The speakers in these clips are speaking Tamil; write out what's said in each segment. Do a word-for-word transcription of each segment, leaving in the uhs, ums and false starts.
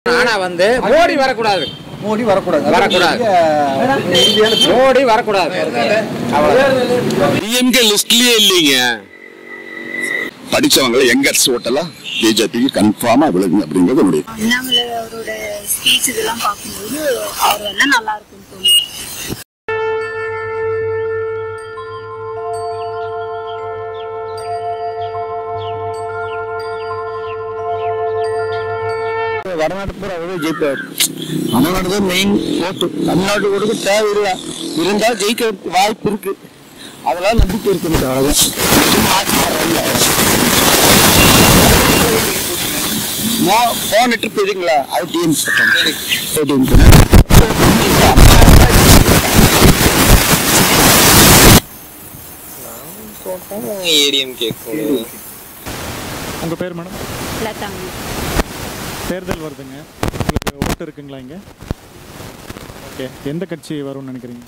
ஆனா வந்து மோடி வரக்கூடாது மோடி வரக்கூடாது வரக்கூடாது மோடி வரக்கூடாது டிஎம்கே லிஸ்ட்லயே இல்லைங்க. படிச்சவங்க எங்கர்ஸ் ஓட்டலாம் பிஜேபிக்கு கன்ஃபார்மா விழுங்க அப்படிங்கிறது என்னுடைய. அண்ணாமலை அவரோட ஸ்பீச் இதெல்லாம் பார்க்கும்போது அவர் வந்து நல்லா இருக்கும்னு தோணுது. வடநாட்டு பூரா அவரே ஜெயிப்பார். தமிழ்நாடு தான் மெயின் ஓட்டு. தமிழ்நாட்டு ஓட்டுக்கு தேவையில்லை, இருந்தால் ஜெயிக்க வாய்ப்பு இருக்கு. அதெல்லாம் நம்பிக்கை இருக்கு. போன ட்ரிப் எதுங்களா அது டிஎம் உங்க பேர் மேடம்? தேர்தல் வருதுங்க, உங்களுக்கு ஓட்டு இருக்குங்களா இங்கே? ஓகே, எந்த கட்சி வரும்னு நினைக்கிறீங்க?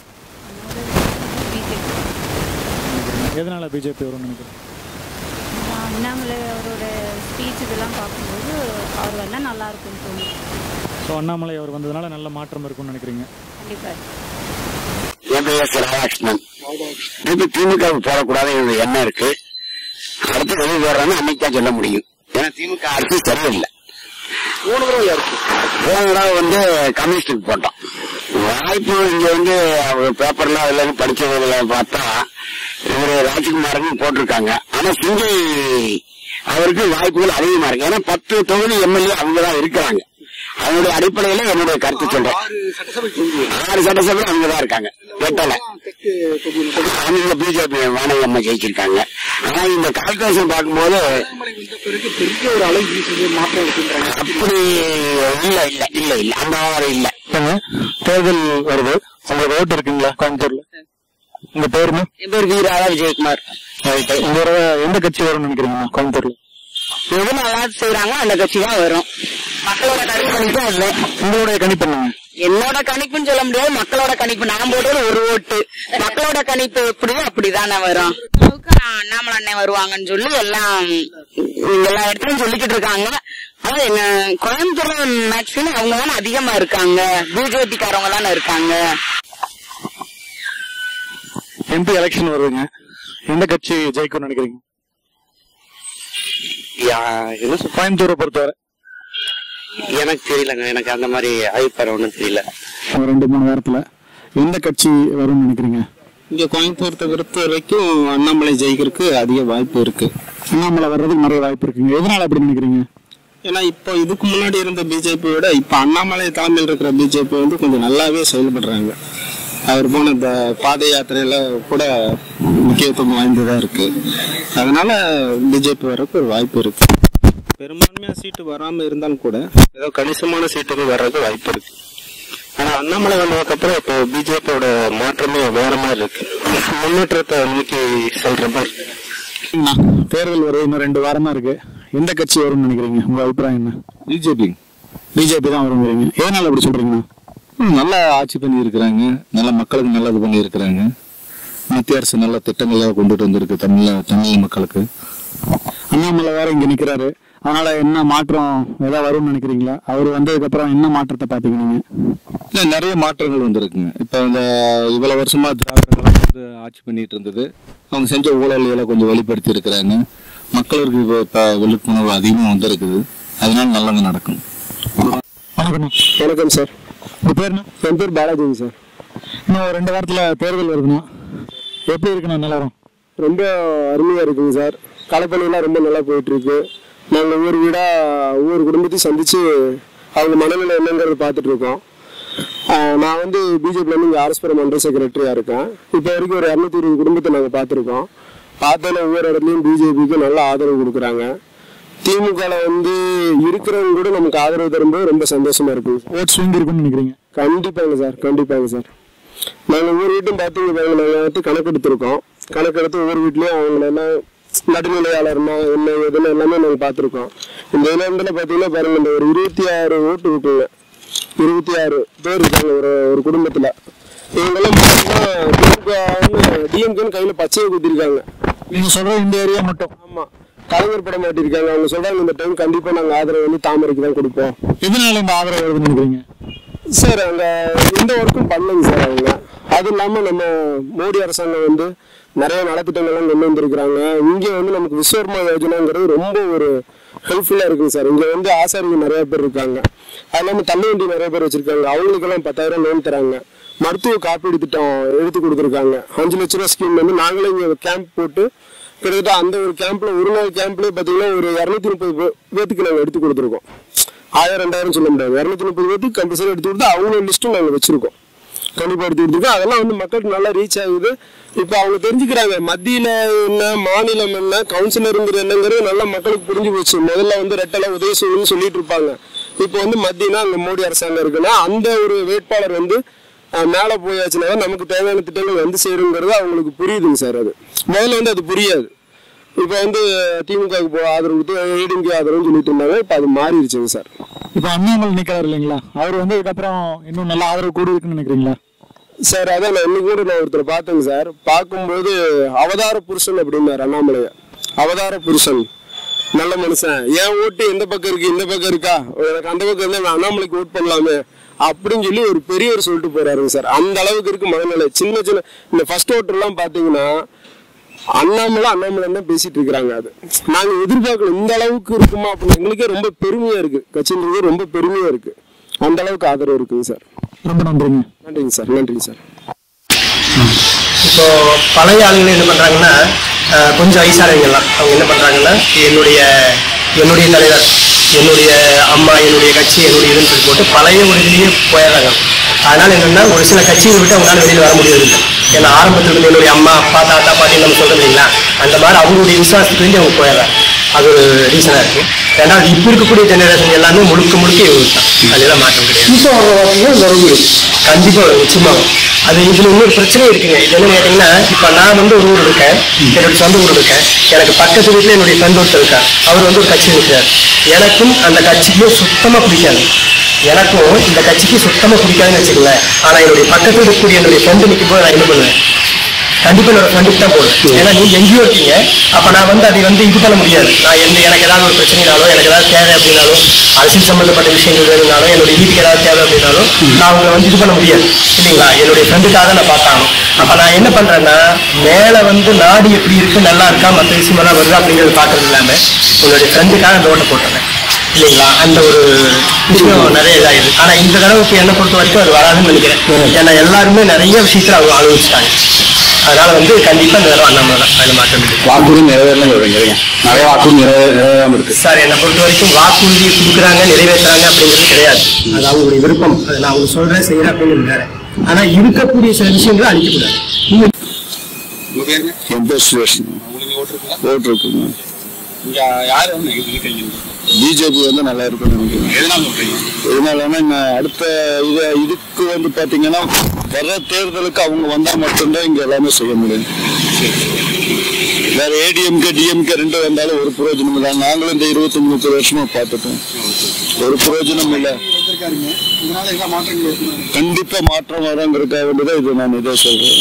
எதனால் பிஜேபி வரும்னு நினைக்கிறீங்க? அண்ணாமலை அவரோட ஸ்பீச் இதெல்லாம் பார்க்கும்போது அவர் வந்தால் நல்லா இருக்கும்னு தோணுது. ஸோ அண்ணாமலை அவர் வந்ததுனால நல்ல மாற்றம் இருக்கும்னு நினைக்கிறீங்க? கண்டிப்பாக. என் பேர் ராதாகிருஷ்ணன். திருப்பி திமுக போடக்கூடாது எண்ணம் இருக்கு. அடுத்து வெளியே போடுறான்னு அன்னைக்கு தான் சொல்ல முடியும். ஏன்னா திமுக அரசு சரியில்லை. மூணு தடவை இருக்கு. போன தடவை வந்து கம்யூனிஸ்டுக்கு போட்டோம். வாய்ப்பு இங்க வந்து பேப்பர்ல அதுல படிச்சதுல பார்த்தா இவரு ராஜ்குமாருக்கு போட்டிருக்காங்க. ஆனா சிங்கை அவருக்கு வாய்ப்புகள் அதிகமா இருக்கு. ஏன்னா பத்து தொகுதி எம்எல்ஏ அவங்கதான் இருக்கிறாங்க. அதனுடைய அடிப்படையில என்னுடைய கருத்து சொல்றேன். ஆறு சட்டசபை அவங்கதான் இருக்காங்க. எட்டல அவங்க பிஜேபி வானதி அம்மா ஜெயிச்சிருக்காங்க. ஆனா இந்த கால்குலேஷன் பார்க்கும்போது அப்படி இல்ல இல்ல இல்ல இல்ல அந்த மாதிரி இல்ல. தேர்தல் வருது, உங்களுக்கு ஓட்டு இருக்குங்களா கோயம்புத்தூர்ல? உங்க பேருமா? என் பேர் வி ராதா விஜயகுமார். உங்க எந்த கட்சி வரும்னு நினைக்கிறீங்க கோயம்புத்தூர்ல? எது நல்லா செய்யறாங்க அந்த கட்சி தான் வரும். மக்களோட கணிப்பு இல்லை. உங்களுடைய கணிப்பு என்ன? என்னோட கணிப்புன்னு சொல்ல முடியாது. மக்களோட கணிப்பு நான் போடுறது ஒரு ஓட்டு. மக்களோட கணிப்பு எப்படியோ அப்படிதானே வரும். அண்ணாமலை அண்ணன் வருவாங்கன்னு சொல்லி எல்லாம் எல்லா இடத்துலயும் சொல்லிக்கிட்டு இருக்காங்க. ஆனா என்ன கோயம்புத்தூர்ல மேக்சிமம் அவங்க தானே அதிகமா இருக்காங்க. பிஜேபி காரவங்க தானே இருக்காங்க. எம்பி எலெக்ஷன் வருதுங்க, எந்த கட்சி ஜெயிக்கும்னு நினைக்கிறீங்க? கோயம்புத்தூரை பொறுத்தவரை எனக்கு தெரியலங்க. எனக்கு அந்த மாதிரி அபிப்பிராயம் ஒன்றும் தெரியல. ஒரு ரெண்டு மூணு வாரத்துல எந்த கட்சி வரும்னு நினைக்கிறீங்க? இங்க கோயம்புத்தூரத்தை பொறுத்த வரைக்கும் அண்ணாமலை ஜெயிக்கிறதுக்கு அதிக வாய்ப்பு இருக்கு. அண்ணாமலை வர்றதுக்கு நிறைய வாய்ப்பு இருக்குங்க. எதனால அப்படி நினைக்கிறீங்க? ஏன்னா இப்போ இதுக்கு முன்னாடி இருந்த பிஜேபியோட இப்ப அண்ணாமலை தலைமையில் இருக்கிற பிஜேபி வந்து கொஞ்சம் நல்லாவே செயல்படுறாங்க. அவர் போன இந்த பாத யாத்திரையில கூட முக்கியத்துவம் வாய்ந்ததா இருக்கு. அதனால பிஜேபி வர்றதுக்கு ஒரு வாய்ப்பு இருக்கு. பெரும்பான்மையா சீட்டு வராம இருந்தாலும் கூட ஏதோ கணிசமான சீட்டுக்கு வர்றதுக்கு வாய்ப்பு இருக்கு. ஆனா அண்ணாமலை வந்ததுக்கு அப்புறம் இப்போ பிஜேபியோட மாற்றமே வேற மாதிரி இருக்கு. முன்னேற்றத்தை நோக்கி செல்ற மாதிரி. தேர்தல் வருது, இன்னும் ரெண்டு வாரம் தான் இருக்கு. எந்த கட்சி வரும்னு நினைக்கிறீங்க? உங்க அபிப்பிராயம் என்ன? பிஜேபி பிஜேபி தான் வருங்கிறீங்க. எதனால அப்படி சொல்றீங்கன்னா? நல்லா ஆட்சி பண்ணி இருக்கிறாங்க, நல்ல மக்களுக்கு நல்லது பண்ணி இருக்கிறாங்க. மத்திய அரசு நல்ல திட்டங்களை கொண்டுட்டு வந்திருக்கு தமிழ் தமிழ் மக்களுக்கு. அண்ணாமலை வேற இங்க நிக்கிறாரு, அதனால என்ன மாற்றம் ஏதாவது வரும்னு நினைக்கிறீங்களா? அவர் வந்ததுக்கு அப்புறம் என்ன மாற்றத்தை பாத்தீங்க நீங்க? இல்ல, நிறைய மாற்றங்கள் வந்திருக்குங்க. இப்ப இந்த இவ்வளவு வருஷமா திராவிடர்கள் வந்து ஆட்சி பண்ணிட்டு இருந்தது, அவங்க செஞ்ச ஊழல்களை கொஞ்சம் வெளிப்படுத்தி இருக்கிறாங்க. மக்களுக்கு இப்ப விழிப்புணர்வு அதிகமா வந்திருக்குது. அதனால நல்லது நடக்கும். வணக்கம். வணக்கம் சார். உங்க பேர் என்ன? என் பேர் பாலாஜிங்க சார். இன்னும் ரெண்டு வாரத்துல தேர்தல் வருதுன்னா எப்படி இருக்குண்ணா நிலவரம்? ரொம்ப அருமையா இருக்குங்க சார். களப்பணியெல்லாம் ரொம்ப நல்லா போயிட்டு இருக்கு. நாங்கள் ஒவ்வொரு வீடா ஒவ்வொரு குடும்பத்தையும் சந்திச்சு அவங்க மனநிலை என்னங்கிறத பார்த்துட்டு இருக்கோம். நான் வந்து பிஜேபியில் வந்து இங்கே ஆர்எஸ்புரம் மண்டல செக்ரட்டரியாக இருக்கேன். இப்போ வரைக்கும் ஒரு இரநூத்தி இருபது குடும்பத்தை நாங்கள் பார்த்துருக்கோம். பார்த்தோன்னா ஒவ்வொரு இடத்துலையும் பிஜேபிக்கு நல்ல ஆதரவு கொடுக்குறாங்க. திமுகவில் வந்து இருக்கிறவங்க கூட நமக்கு ஆதரவு தரும்போது ரொம்ப சந்தோஷமா இருக்கு. ஓட் ஸ்விங் இருக்குன்னு நினைக்கிறீங்க? கண்டிப்பாங்க சார், கண்டிப்பாங்க சார். நாங்கள் ஒவ்வொரு வீட்டும் பார்த்து நாங்கள் வந்து கணக்கெடுத்திருக்கோம். கணக்கெடுத்து ஒவ்வொரு வீட்லேயும் அவங்களெல்லாம் நடுநிலையாளர்னா என்ன எதுன்னு எல்லாமே நாங்கள் பார்த்துருக்கோம். இந்த இதில் பார்த்தீங்கன்னா பாருங்க, இந்த ஒரு இருபத்தி ஆறு ஓட்டு இருக்குங்க. இருபத்தி ஆறு பேர் இருக்காங்க ஒரு ஒரு குடும்பத்தில். இவங்கெல்லாம் பார்த்தீங்கன்னா டிஎம்கேன்னு கையில் பச்சையை குத்திருக்காங்க. நீங்க சொல்ற இந்த ஏரியா மட்டும்? ஆமாம், கலைஞர் படம் மாட்டிருக்காங்க. அவங்க சொல்றாங்க இந்த டைம் கண்டிப்பா நாங்க ஆதரவு வந்து தாமரைக்கு தான் கொடுப்போம். எதனால இந்த ஆதரவு வருதுன்னு நினைக்கிறீங்க சார்? அங்க எந்த ஒர்க்கும் பண்ணலைங்க சார் அவங்க. அது இல்லாம நம்ம மோடி அரசாங்கம் வந்து நிறைய நலத்திட்டங்கள்லாம் கொண்டு வந்திருக்கிறாங்க. இங்க வந்து நமக்கு விஸ்வகர்மா யோஜனாங்கிறது ரொம்ப ஒரு ஹெல்ப்ஃபுல்லா இருக்குங்க சார். இங்க வந்து ஆசாரிகள் நிறைய பேர் இருக்காங்க. அது இல்லாம தள்ளு வண்டி நிறைய பேர் வச்சிருக்காங்க. அவங்களுக்கெல்லாம் பத்தாயிரம் லோன் தராங்க. மருத்துவ காப்பீடு திட்டம் எடுத்து கொடுத்துருக்காங்க. அஞ்சு லட்ச ரூபா ஸ்கீம் வந்து நாங்களே இங்க கேம்ப் போட்டு கிட்டத்தட்ட அந்த ஒரு கேம்ப்ல ஒரு நாள் கேம்ப்லயே பாத்தீங்கன்னா ஒரு இருநூத்தி முப்பது பேத்துக்கு நாங்க எடுத்து கொடுத்துருக்கோம். ஆயிரம் ரெண்டாயிரம் சொல்ல முடியாது, இருநூத்தி முப்பது பேத்துக்கு கம்பல்சரி எடுத்து கொடுத்து அவங்களோட லிஸ்ட்டும் நாங்க வச்சிருக்கோம். கண்டிப்பா எடுத்து கொடுத்துருக்கோம். அதெல்லாம் வந்து மக்களுக்கு நல்லா ரீச் ஆகுது. இப்ப அவங்க தெரிஞ்சுக்கிறாங்க மத்தியில என்ன மாநிலம் என்ன கவுன்சிலருங்கிற என்னங்கிறது நல்லா மக்களுக்கு புரிஞ்சு போச்சு. முதல்ல வந்து ரெட்டலை உதவி செய்யணும்னு சொல்லிட்டு இருப்பாங்க. இப்ப வந்து மத்தியனா அங்க மோடி அரசாங்கம் இருக்குன்னா அந்த ஒரு வேட்பாளர் வந்து மேல போயாச்சுன்னா நமக்கு தேவையான திட்டங்கள் வந்து சேருங்கிறது அவங்களுக்கு புரியுதுங்க சார். அது முதல்ல வந்து அது புரியாது. இப்ப வந்து திமுகவுக்கு ஆதரவு கொடுத்து ஏடிஎம்கே ஆதரவுன்னு சொல்லிட்டு இருந்தாங்க. இப்ப அது மாறிடுச்சுங்க சார். இப்ப அண்ணாமலை நிக்கிறாரு இல்லைங்களா, அவர் வந்து இதுக்கப்புறம் இன்னும் நல்லா ஆதரவு கூடி இருக்குன்னு நினைக்கிறீங்களா சார்? அதான் நான் இன்னைக்கு கூட நான் ஒருத்தர் பார்த்தேங்க சார். பார்க்கும்போது அவதார புருஷன் அப்படின்னாரு அண்ணாமலைய. அவதார புருஷன், நல்ல மனுஷன், ஏன் ஓட்டு எந்த பக்கம் இருக்கு இந்த பக்கம் இருக்கா, எனக்கு அந்த பக்கம் இருந்தா நான் அண்ணாமலைக்கு ஓட் பண்ணலாமே அப்படின்னு சொல்லி ஒரு பெரியவர் சொல்லிட்டு போறாருங்க சார். அந்த அளவுக்கு இருக்கு மனநிலை. சின்ன சின்ன இந்த ஃபர்ஸ்ட் ஓட்டர் எல்லாம் பாத்தீங்கன்னா அண்ணாமலை அண்ணாமலை தான் பேசிட்டு இருக்கிறாங்க. அது நாங்க எதிர்பார்க்கல இந்த அளவுக்கு இருக்குமா அப்படின்னு. எங்களுக்கே ரொம்ப பெருமையா இருக்கு. கட்சின்றது ரொம்ப பெருமையா இருக்கு. அந்த அளவுக்கு ஆதரவு இருக்குங்க சார். ரொம்ப நன்றிங்க. நன்றிங்க சார். நன்றிங்க சார். இப்போ பழைய ஆளுங்க என்ன பண்றாங்கன்னா கொஞ்சம் வயசானவங்கலாம் அவங்க என்ன பண்றாங்கன்னா என்னுடைய என்னுடைய தலைவர் என்னுடைய அம்மா என்னுடைய கட்சி என்னுடைய இதுன்னு சொல்லி போட்டு பழைய ஒரு இதுலேயே போயிடுறாங்க. அதனால என்னன்னா ஒரு சில கட்சியை விட்டு அவங்களால வெளியில் வர முடியறதில்லை. ஏன்னா ஆரம்பத்துல இருந்து என்னுடைய அம்மா அப்பா தாத்தா பாட்டி நம்ம சொல்றது இல்லைங்களா, அந்த மாதிரி அவங்களுடைய விசுவாசத்துக்கு வேண்டி அவங்க போயிடுறாங்க. அது ஒரு ரீசனா இருக்கு. ரெண்டாவது இப்ப இருக்கக்கூடிய ஜெனரேஷன் எல்லாமே முழுக்க முழுக்க இவங்க தான். அதெல்லாம் மாற்றம் கிடையாது. கண்டிப்பா வரும், நிச்சயமா வரும். அது இதுல இன்னொரு பிரச்சனை இருக்குங்க. இது என்ன கேட்டீங்கன்னா இப்ப நான் வந்து ஒரு ஊர் இருக்கேன், என்னோட சொந்த ஊர் இருக்கேன். எனக்கு பக்கத்து வீட்டுல என்னுடைய ஃப்ரெண்ட் ஒருத்தர் இருக்கார். அவர் வந்து ஒரு கட்சி இருக்கிறார். எனக்கும் அந்த கட்சிக்கும் சுத்தமா பிடிக்காது. எனக்கும் இந்த கட்சிக்கு சுத்தமா பிடிக்காதுன்னு வச்சுக்கல. ஆனா என்னுடைய பக்கத்தில் இருக்கக்கூடிய என்னுடைய ஃப்ரெண்டு நிற்கும் போது நான் என்ன பண்ணுவேன், கண்டிப்பா என்னோட ஃப்ரெண்டுக்கு தான் போடுவேன். ஏன்னா நீங்க எங்கேயோ இருக்கீங்க, அப்ப நான் வந்து அதை வந்து இது பண்ண முடியாது. நான் எந்த எனக்கு ஏதாவது ஒரு பிரச்சனைனாலும் எனக்கு ஏதாவது தேவை அப்படின்னாலும் அரசியல் சம்பந்தப்பட்ட விஷயங்கள் வேணும்னாலும் என்னுடைய வீட்டுக்கு ஏதாவது தேவை அப்படின்னாலும் நான் அவங்களை வந்து இது பண்ண முடியாது இல்லைங்களா. என்னுடைய ஃப்ரெண்டுக்காக நான் பார்த்தாங்க. அப்ப நான் என்ன பண்றேன்னா மேல வந்து நாடு எப்படி இருக்கு நல்லா இருக்கா மற்ற விஷயம் எல்லாம் வருதா அப்படிங்கிறது பாக்குறது இல்லாம உங்களுடைய ஃப்ரெண்டுக்காக அந்த ஓட்டை போட்டுறேன் இல்லைங்களா. அந்த ஒரு விஷயம் நிறைய இதாயிருக்கு. ஆனா இந்த தடவைக்கு என்னை பொறுத்த வரைக்கும் அது வராதுன்னு நினைக்கிறேன். ஏன்னா எல்லாருமே நிறைய விஷயத்துல அவங்க அனுபவிச்சுட்டாங்க. அதனால வந்து கண்டிப்பா இந்த தடவை அண்ணாமலை தான். அதில் மாற்றம் இருக்கு. வாக்குறுதி நிறைவேறலாம் சொல்றீங்க, நிறைய வாக்குறுதி நிறைவேறாம இருக்கு சார். என்னை பொறுத்த வரைக்கும் வாக்குறுதி கொடுக்குறாங்க நிறைவேற்றுறாங்க அப்படிங்கிறது கிடையாது. அது அவங்களுடைய விருப்பம். அதை நான் அவங்க சொல்றேன் செய்யறேன் அப்படிங்கிறது வேற. ஆனா இருக்கக்கூடிய சில விஷயங்களை அழிக்கக்கூடாது. பிஜேபி வந்து நல்லா இருக்கும். எதனாலன்னா அடுத்த இது இதுக்கு வந்து பாத்தீங்கன்னா வர தேர்தலுக்கு அவங்க வந்தா மட்டும்தான் இங்க எல்லாமே செய்ய முடியும். வேற ஏடிஎம்கே டிஎம்கே ரெண்டு வந்தாலும் ஒரு பிரயோஜனம் இல்லை. நாங்களும் இந்த இருபத்தி அஞ்சு முப்பது வருஷமா பார்த்துட்டோம், ஒரு பிரயோஜனம் இல்லை. கண்டிப்பா மாற்றம் வரங்கிறதுக்காக வேண்டியதான் இது நான் இதை சொல்றேன்.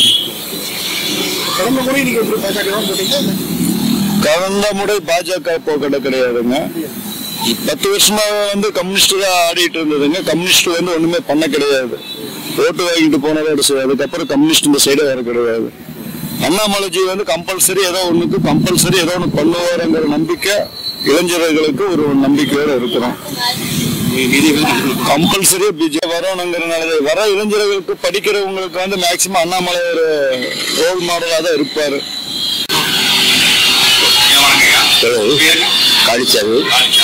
கடந்த முறை பாஜக போக்கட கிடையாதுங்க. பத்து வருஷமா வந்து கம்யூனிஸ்ட் தான் ஆடிட்டு இருந்ததுங்க. கம்யூனிஸ்ட் வந்து ஒண்ணுமே பண்ண கிடையாது. ஓட்டு வாங்கிட்டு போனதோட சரி, அதுக்கப்புறம் கம்யூனிஸ்ட் இந்த சைடு வர கிடையாது. அண்ணாமலைஜி வந்து கம்பல்சரி ஏதோ ஒண்ணுக்கு கம்பல்சரி ஏதோ ஒண்ணு பண்ணுவாருங்கிற நம்பிக்கை இளைஞர்களுக்கு ஒரு நம்பிக்கையோட இருக்கிறோம். கம்பல்சரியா பிஜேபி வரணுங்கிறனால வர இளைஞர்களுக்கு படிக்கிறவங்களுக்கு வந்து மேக்சிமம் அண்ணாமலை ஒரு ரோல் மாடலா தான் இருப்பாரு. காளிச்சாமி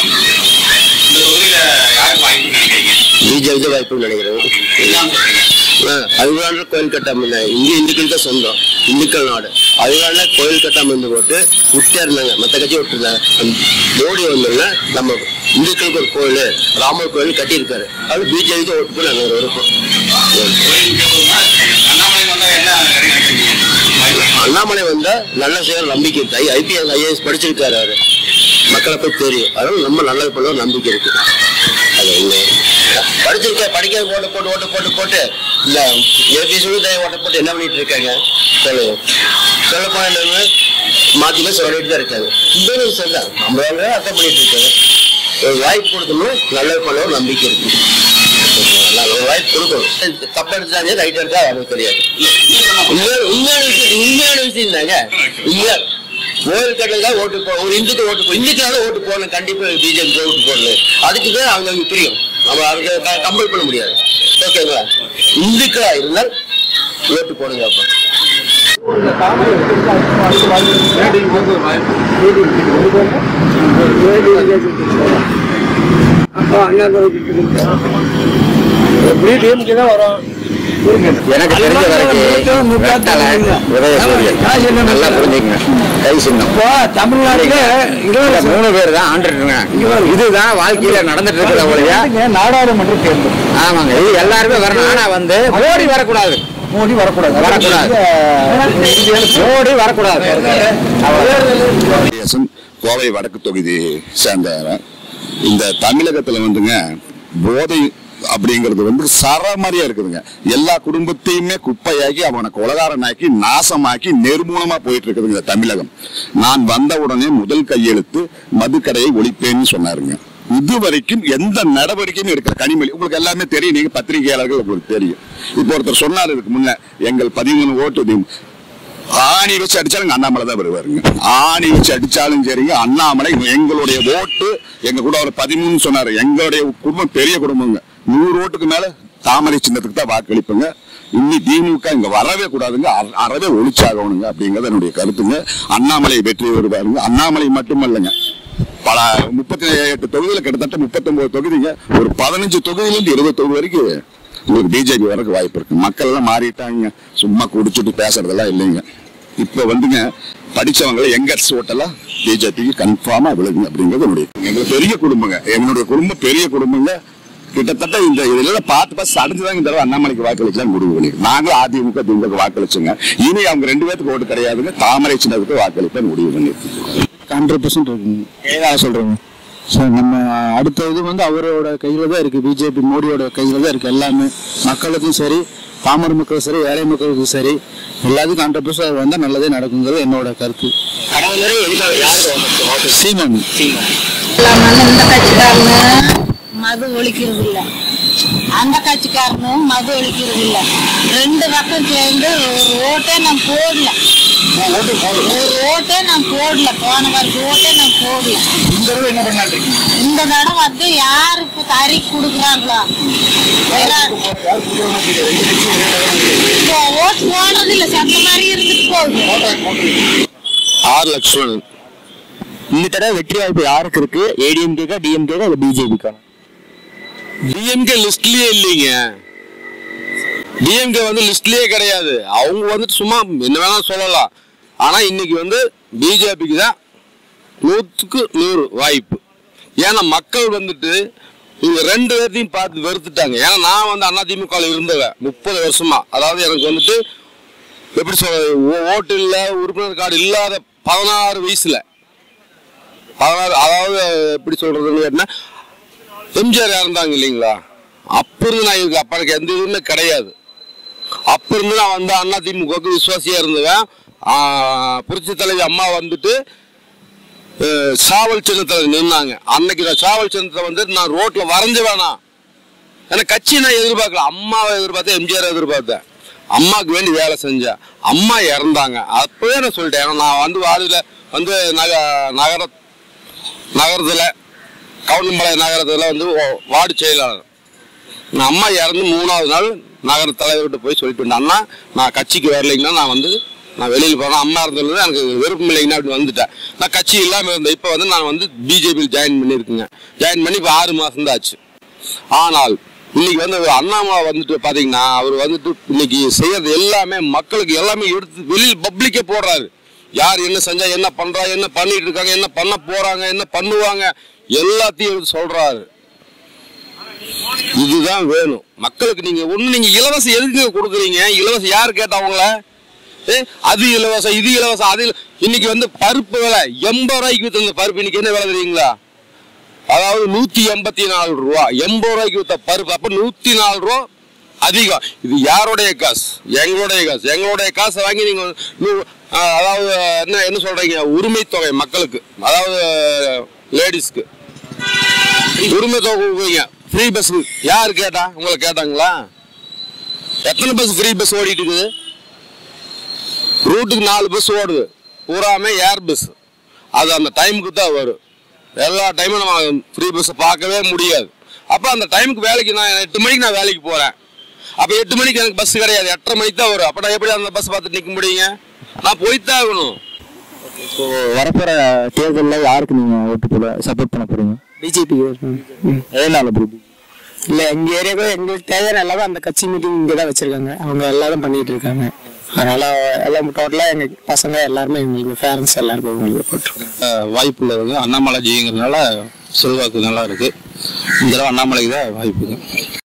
பிஜேபி வாய்ப்பு நினைக்கிறேன். அதுக்கான கோயில் கட்டாம இங்க இந்துக்கள் தான் சொந்தம், இந்துக்கள் நாடு. அதுக்கான கோயில் கட்டாம இருந்து போட்டு விட்டே இருந்தாங்க, மற்ற கட்சி விட்டுருந்தாங்க. மோடி வந்தோம்னா நம்ம இந்துக்களுக்கு ஒரு கோயில் ராமர் கோயில் கட்டியிருக்காரு. அது பிஜேபிக்கு ஓட்டு நாங்க இருப்போம். அண்ணாமலை வந்தா நல்ல செய்ய நம்பிக்கை இருக்கு. ஐபிஎஸ் ஐஏஎஸ் படிச்சிருக்காரு அவரு, மக்களை போய் தெரியும். அதனால நம்ம நல்லது பண்ண நம்பிக்கை இருக்கு. அது படிச்சிருக்க படிக்க ஓட்டு போட்டு ஓட்டு போட்டு போட்டு இல்ல ஏபி சொல்லி ஓட்ட போட்டு என்ன பண்ணிட்டு இருக்காங்க சொல்லுங்க. சொல்ல போன மாற்றி மாற்றி சொல்லிட்டு தான் இருக்காங்க. இந்த விஷயம் தான் நம்மளால அர்த்தம் பண்ணிட்டு இருக்காங்க. ஒரு வாய்ப்பு கொடுக்கணும், நல்லது பண்ண ஒரு நம்பிக்கை இருக்கு. ஒரு வாய்ப்பு கொடுக்கணும். தப்பு எடுத்தாங்க ரைட் எடுத்தா அவங்களுக்கு தெரியாது. உண்மையான விஷயம் உண்மையான விஷயம் தாங்க. உண்மையா கோயில் கட்டல் ஓட்டு போ ஒரு இந்துக்கு ஓட்டு போ இந்துக்காக ஓட்டு போடணும். கண்டிப்பா பிஜேபி ஓட்டு போடணும். அதுக்கு தான் அவங்க தெரியும். நம்ம அவங்க கம்பல் பண்ண முடியாது. ஓகேங்களா? இந்துக்களா இருந்தால் ஓட்டு போடுங்க. அப்போ எனக்கு தெரிஞ்ச வரைக்கும் நல்லா புரிஞ்சுக்கங்க. கை சின்னம் தமிழ்நாட்டில் மூணு பேர் தான் ஆண்டுட்டு இருக்காங்க. இதுதான் வாழ்க்கையில நடந்துட்டு இருக்கிற ஒழியா நாடாளுமன்ற தேர்தல். ஆமாங்க, இது எல்லாருமே வரணும். ஆனா வந்து மோடி வரக்கூடாது. மோடி வரக்கூடாது வரக்கூடாது மோடி வரக்கூடாது. கோவை வடக்கு தொகுதி சேர்ந்த இந்த தமிழகத்துல வந்துங்க போதை அப்படிங்கிறது வந்து சரமாரியா இருக்குதுங்க. எல்லா குடும்பத்தையுமே குப்பையாக்கி அவனை கொலகாரனாக்கி நாசமாக்கி நெருமூலமா போயிட்டு இருக்குதுங்க இந்த தமிழகம். நான் வந்த உடனே முதல் கையெழுத்து மதுக்கடையை ஒழிப்பேன்னு சொன்னாருங்க. இதுவரைக்கும் எந்த நடவடிக்கையும் எடுக்கிற கனிமொழி உங்களுக்கு எல்லாமே தெரியும். நீங்க பத்திரிகையாளர்கள் உங்களுக்கு தெரியும். இப்போ ஒருத்தர் சொன்னார் இதுக்கு முன்ன எங்கள் பதிமூணு ஓட்டு ஆணி வச்சு அடிச்சாலும் அண்ணாமலை தான் வருவாருங்க. ஆணி வச்சு அடிச்சாலும் சரிங்க அண்ணாமலை. எங்களுடைய ஓட்டு எங்க கூட ஒரு பதிமூணு சொன்னாரு. எங்களுடைய குடும்பம் பெரிய குடும்பங்க. நூறு ஓட்டுக்கு மேல தாமரை சின்னத்துக்கு தான் வாக்களிப்புங்க. இன்னி திமுக இங்க வரவே கூடாதுங்க, அறவே ஒழிச்சாகணுங்க அப்படிங்கறது என்னுடைய கருத்துங்க. அண்ணாமலை வெற்றி வருவாருங்க. அண்ணாமலை மட்டுமல்லங்க, பல முப்பத்தி எட்டு தொகுதியில கிட்டத்தட்ட முப்பத்தி ஒன்பது தொகுதிங்க. ஒரு பதினஞ்சு தொகுதியிலிருந்து இருபது தொகுதி வரைக்கும் உங்களுக்கு பிஜேபி வரக்கு வாய்ப்பு இருக்கு. மக்கள் எல்லாம் மாறிட்டாங்க. சும்மா குடிச்சுட்டு பேசுறதெல்லாம் இல்லைங்க. இப்ப வந்துங்க படிச்சவங்களை எங்கர்ஸ் ஓட்டெல்லாம் பிஜேபிக்கு கன்ஃபார்மா விழுங்க அப்படிங்கிறது என்னுடைய எங்களுக்கு பெரிய குடும்பங்க. என்னுடைய குடும்பம் பெரிய குடும்பங்க. கிட்டத்தட்ட இந்த இதெல்லாம் பார்த்து பார்த்து அடைஞ்சுதான் இந்த தடவை அண்ணாமலைக்கு வாக்களிக்கலாம் முடிவு பண்ணி நாங்க அதிமுக திமுக வாக்களிச்சுங்க. இனி அவங்க ரெண்டு பேருக்கு ஓட்டு கிடையாதுங்க. தாமரை சின்னத்துக்கு வாக்களிப்பேன் முடிவு பண்ணி ஹண்ட்ரட் பர்சன்ட் இருக்குங்க. ஏதாவது சொல்றேங்க சார். நம்ம அடுத்த இது வந்து அவரோட கையில தான் இருக்கு. பிஜேபி மோடியோட கையில தான் இருக்கு. எல்லாமே மக்களுக்கும் சரி, பாமர மக்களும் சரி, ஏழை மக்களுக்கும் சரி, எல்லாத்துக்கும் ஹண்ட்ரட் பர்சன்ட் வந்தா நல்லதே நடக்குங்கிறது என்னோட கருத்து. சீமான் மது ஒழிக்கிறது இல்ல, அந்த கட்சிக்காரனும் மது ஒழிக்கிறது இல்ல. ரெண்டு பக்கம் சேர்ந்து ஒரு ஓட்டே நான் போடல. ஒரு ஓட்டே நான் போடல. போன வாரத்து ஓட்டே நான் போடல. இந்த தடவை வந்து யாருக்கு தறி கொடுக்குறாங்களோ ஓட்டு போடுறது இல்ல. சத்த மாதிரி இருந்துட்டு போகுது. ஆறு லட்சம் இந்த தடவை வெற்றி வாய்ப்பு யாருக்கு இருக்கு? ஏடிஎம்கேக்கா, டிஎம்கேக்கா, இல்ல பிஜேபிக்கா? டிஎம்கே லிஸ்ட்லயே இல்லைங்க. டிஎம்கே வந்து லிஸ்ட்லயே கிடையாது. அவங்க வந்துட்டு சும்மா என்ன வேணா சொல்லலாம். ஆனா இன்னைக்கு வந்து பிஜேபிக்கு தான் நூற்றுக்கு நூறு வாய்ப்பு. ஏன்னா மக்கள் வந்துட்டு இவங்க ரெண்டு பேர்த்தையும் பார்த்து வெறுத்துட்டாங்க. ஏன்னா நான் வந்து அதிமுக இருந்தவன் முப்பது வருஷமா. அதாவது எனக்கு வந்துட்டு எப்படி சொல்ற ஓட்டு இல்லை, உறுப்பினர் கார்டு இல்லாத பதினாறு வயசுல பதினாறு அதாவது எப்படி சொல்றதுன்னு கேட்டா எம்ஜிஆர் இருந்தாங்க இல்லைங்களா, அப்ப இருந்து நான் இருக்கு. அப்ப எனக்கு எந்த இதுவுமே கிடையாது. அப்ப இருந்து நான் வந்து அதிமுகவுக்கு விசுவாசியா இருந்தவன். புரட்சி தலைவி அம்மா வந்துட்டு சாவல் சின்னத்தில் நின்னாங்க. அன்னைக்கு நான் சாவல் சின்னத்தை வந்து நான் ரோட்ல வரைஞ்ச வேணாம். எனக்கு கட்சி நான் எதிர்பார்க்கல. அம்மாவை எதிர்பார்த்தேன், எம்ஜிஆர் எதிர்பார்த்தேன். அம்மாவுக்கு வேண்டி வேலை செஞ்சேன். அம்மா இறந்தாங்க. அப்பவே நான் சொல்லிட்டேன். நான் வந்து வார்டில் வந்து நக நகர நகரத்துல கவுண்டம்பாளையம் நகரத்துல வந்து வார்டு செயலாளர். நான் அம்மா இறந்து மூணாவது நாள் நகர தலைவர்கிட்ட போய் சொல்லிட்டு வந்தேன், அண்ணா நான் கட்சிக்கு வரலைங்கன்னா நான் வந்து நான் வெளியில் போனேன். அம்மா இருந்தது எனக்கு விருப்பம் இல்லைங்கன்னா அப்படி வந்துட்டேன். நான் கட்சி இல்லாமல் இருந்தேன். இப்போ வந்து நான் வந்து பிஜேபியில் ஜாயின் பண்ணியிருக்கேங்க. ஜாயின் பண்ணி இப்போ ஆறு மாதம் தான் ஆச்சு. ஆனால் இன்னைக்கு வந்து அண்ணாமலை வந்துட்டு பார்த்தீங்கன்னா அவர் வந்துட்டு இன்னைக்கு செய்யறது எல்லாமே மக்களுக்கு எல்லாமே எடுத்து வெளியில் பப்ளிக்கே போடுறாரு. யார் என்ன செஞ்சா என்ன பண்றா, என்ன பண்ணிட்டு இருக்காங்க, என்ன பண்ண போறாங்க, என்ன பண்ணுவாங்க எல்லாத்தையும் எடுத்து சொல்றாரு. இதுதான் வேணும் மக்களுக்கு. நீங்க ஒண்ணு நீங்க இலவசம் எதுக்கு கொடுக்குறீங்க? இலவசம் யாரு கேட்டவங்கள? அது இலவசம், இது இலவசம், அது இன்னைக்கு வந்து பருப்பு விலை எண்பது ரூபாய்க்கு வித்த இந்த பருப்பு இன்னைக்கு என்ன விலை தெரியுங்களா? அதாவது நூத்தி எண்பத்தி நாலு ரூபா எண்பது ரூபாய்க்கு வித்த பருப்பு. அப்ப நூத்தி நாலு ரூபா அதிகம். இது யாருடைய காசு? எங்களுடைய காசு. எங்களுடைய காசை வாங்கி நீங்க அதாவது என்ன என்ன சொல்றீங்க, உரிமை தொகை மக்களுக்கு, அதாவது லேடிஸ்க்கு உரிமை தொகை கொடுக்குறீங்க. ஃப்ரீ பஸ் யாரு கேட்டா? உங்களை கேட்டாங்களா? எத்தனை பஸ் ஃப்ரீ பஸ் ஓடிட்டு இருக்குது? ரூட்டுக்கு நாலு பஸ் ஓடுது, பூராமே ஏர் பஸ். அது அந்த டைமுக்கு தான் வரும். எல்லா டைமும் நம்ம ஃப்ரீ பஸ் பார்க்கவே முடியாது. அப்ப அந்த டைமுக்கு வேலைக்கு நான் எட்டு மணிக்கு நான் வேலைக்கு போறேன். அப்ப எட்டு மணிக்கு எனக்கு பஸ் கிடையாது, எட்டரை மணிக்கு தான் வரும். அப்ப நான் எப்படி அந்த பஸ் பார்த்துட்டு நிக்க முடியுங்க? நான் போய்தான் ஆகணும். இப்போ வரப்போற தேர்தலில் யாருக்கு நீங்க ஓட்டு போட சப்போர்ட் பண்ண போறீங்க? பிஜேபி. எதனால ப்ரோ? இல்லை, எங்கள் ஏரியாவுக்கு எங்களுக்கு தேவையான எல்லாரும் அந்த கட்சி மீட்டிங் இங்கே தான் வச்சுருக்காங்க. அவங்க எல்லாரும் பண்ணிகிட்டு இருக்காங்க. அதனால் எல்லாம் டோட்டலாக எங்கள் பசங்க எல்லாருமே எங்களுக்கு பேரண்ட்ஸ் எல்லாருக்கும் உங்களுக்கு போட்டுருக்காங்க. வாய்ப்பு உள்ளவங்க அண்ணாமலை ஜிங்கிறதுனால செல்வாக்கு நல்லா இருக்கு. இந்த தடவை அண்ணாமலைக்கு தான் வாய்ப்பு.